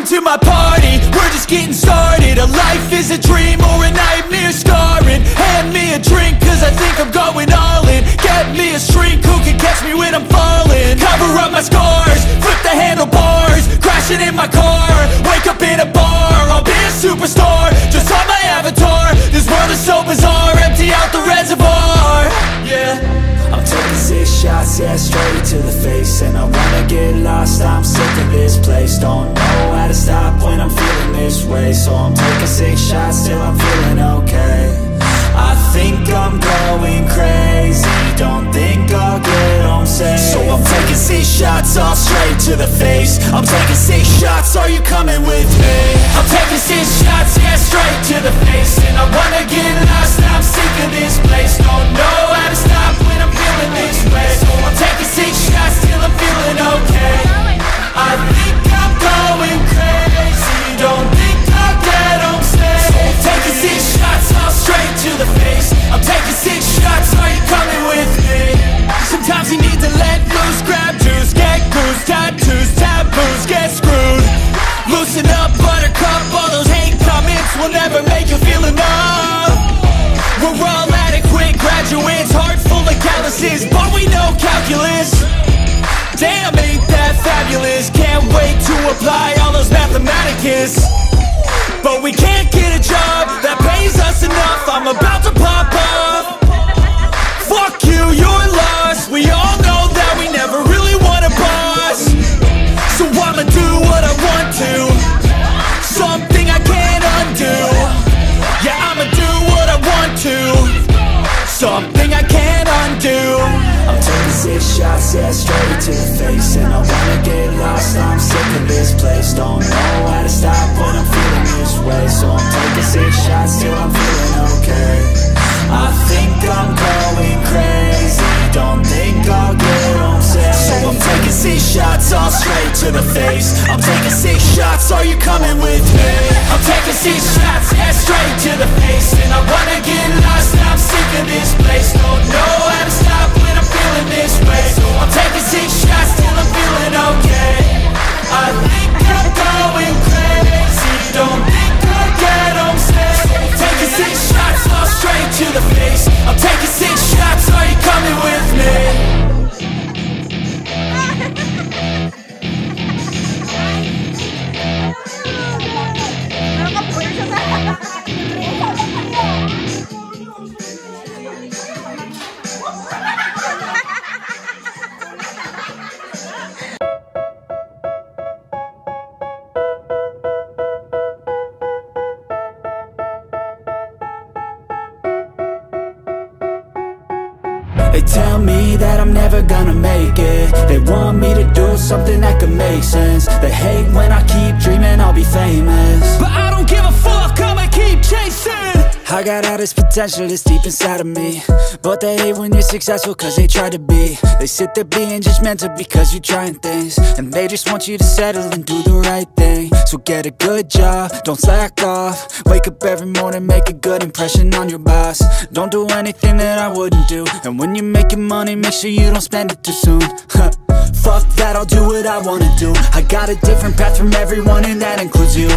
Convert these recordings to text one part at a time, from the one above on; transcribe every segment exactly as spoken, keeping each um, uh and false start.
to my party, we're just getting started. A life is a dream or a nightmare scarring. Hand me a drink cause I think I'm going all in. Get me a shrink who can catch me when I'm falling. Cover up my scars, flip the handlebars, crashing in my car, wake up in a bar. I'll be a superstar, just on my avatar. This world is so bizarre, empty out the reservoir. Yeah, I'm taking six shots, yeah, straight to the face. And I wanna get lost, I'm sick of this place. Don't know how to stop when I'm feeling this way. So I'm taking six shots till I'm feeling okay. I think I'm going crazy, don't think I'll get home safe. So I'm taking six shots, all straight to the face. I'm taking six shots, are you coming with me? I'm taking six shots, yeah, straight to the face. And I wanna get lost, I'm sick of this place. Don't know how to stop when I'm feeling this way. So I'm taking six shots till I'm feeling okay. I think I'm going crazy, don't think I'll get home safe. So I'm taking six shots, all straight to the face. I'm taking six shots, are you coming with me? Sometimes you need to let loose, grab juice, get goose, tattoos, taboos, get screwed. Loosen up, buttercup, all those hate comments will never make you feel enough. We're all adequate graduates, heart full of calluses, but we know calculus. Damn, ain't that fabulous? Can't wait to apply all those mathematicus. But we can't get a job that pays us enough. I'm about to pop off. Fuck you, you're lost. We all know that we never really want a boss. So I'ma do what I want to, something I can't undo. Yeah, I'ma do what I want to, something I can't undo. I'm taking six shots, yeah, straight to the face. And I wanna get lost, I'm sick of this place. Don't know how to stop when I'm feeling this way. So I'm taking six shots till I'm feeling okay. I think I'm going crazy, don't think I'll get home safe. So I'm taking six shots, all straight to the face. I'm taking six shots, are you coming with me? I'm taking six shots, yeah, straight to the face. And I wanna get lost, I'm sick of this place. Don't know how to stop when I'm feeling this way. So I'm taking six shots till I'm feeling okay. I think I'm going crazy, don't think I'll get home safe. Taking six shots, all straight to the face. I'm taking six shots, are you coming with me? They tell me that I'm never gonna make it. They want me to do something that could make sense. They hate when I keep dreaming I'll be famous, but I don't give a fuck, I'ma keep chasing. I got all this potential that's deep inside of me, but they hate when you're successful cause they try to be. They sit there being judgmental because you're trying things, and they just want you to settle and do the right thing. So get a good job, don't slack off. Wake up every morning, make a good impression on your boss. Don't do anything that I wouldn't do, and when you're making money, make sure you don't spend it too soon. Fuck that, I'll do what I wanna do. I got a different path from everyone, and that includes you.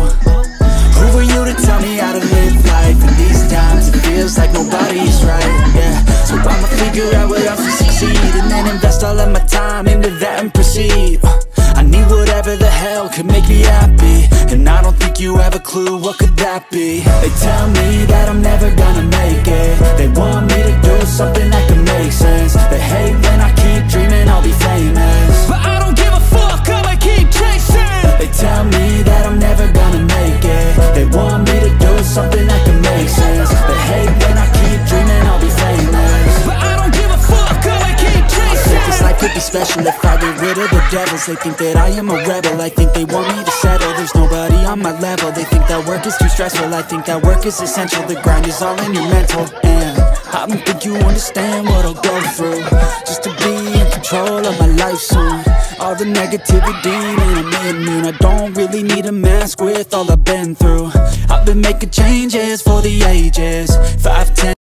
Who are you to tell me how to live life? In these times it feels like nobody's right, yeah. So I'ma figure out what else to succeed, and then invest all of my time into that and proceed. I need whatever the hell could make me happy, and I don't think you have a clue what could that be. They tell me that I'm never gonna make it. They want me to do something that could make sense. They hate when I keep dreaming I'll be famous, but I don't give a fuck, I'ma keep chasing. They tell me that I'm never gonna make it. They want me to do something that can make sense. They hate when I keep dreaming I'll be famous, but I don't give a fuck, I'ma keep chasing. I think this life could be special if I get rid of the devils. They think that I am a rebel, I think they want me to settle. There's nobody on my level. They think that work is too stressful, I think that work is essential. The grind is all in your mental, and I don't think you understand what I'll go through just to be in control of my life soon. All the negativity, man, I'm immune. I don't really need a mask with all I've been through. I've been making changes for the ages. Five, ten